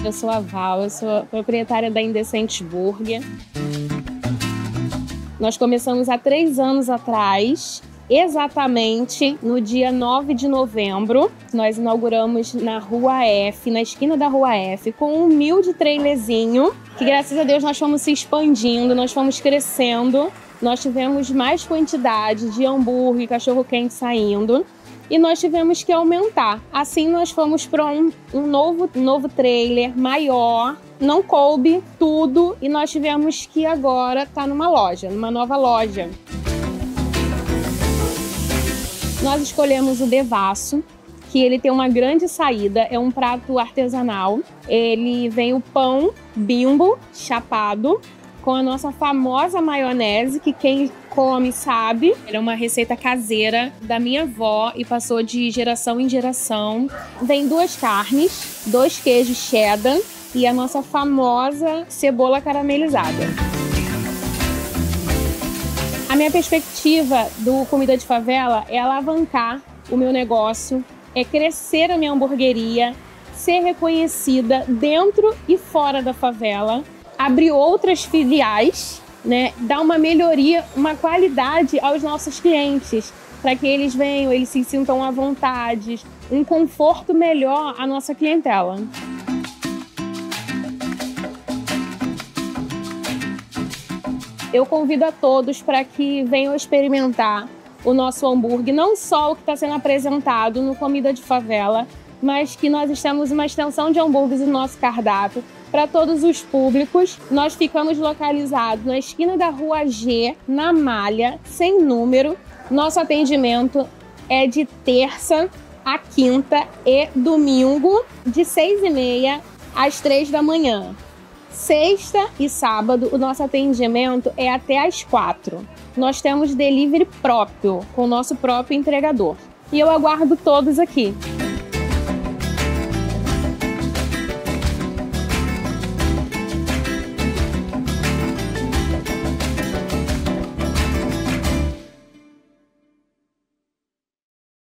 Eu sou a Val, eu sou proprietária da Indecentes Burger. Nós começamos há 3 anos atrás, exatamente no dia 9 de novembro. Nós inauguramos na Rua F, na esquina da Rua F, com um humilde trailerzinho, que graças a Deus nós fomos se expandindo, nós fomos crescendo. Nós tivemos mais quantidade de hambúrguer e cachorro-quente saindo. E nós tivemos que aumentar. Assim, nós fomos para um novo trailer maior. Não coube tudo e nós tivemos que agora estar numa loja, numa nova loja. Nós escolhemos o Devasso, que ele tem uma grande saída, é um prato artesanal. Ele vem o pão Bimbo chapado, com a nossa famosa maionese, que quem come sabe. Ele é uma receita caseira da minha avó e passou de geração em geração. Vem 2 carnes, 2 queijos cheddar e a nossa famosa cebola caramelizada. A minha perspectiva do Comida de Favela é alavancar o meu negócio, é crescer a minha hamburgueria, ser reconhecida dentro e fora da favela, abrir outras filiais, né, dar uma melhoria, uma qualidade aos nossos clientes, para que eles venham, eles se sintam à vontade, um conforto melhor à nossa clientela. Eu convido a todos para que venham experimentar o nosso hambúrguer, não só o que está sendo apresentado no Comida de Favela, mas que nós temos uma extensão de hambúrgueres no nosso cardápio para todos os públicos. Nós ficamos localizados na esquina da Rua G, na Malha, sem número. Nosso atendimento é de terça a quinta e domingo, de 6h30 às 3 da manhã. Sexta e sábado, o nosso atendimento é até às 4. Nós temos delivery próprio, com o nosso próprio entregador. E eu aguardo todos aqui.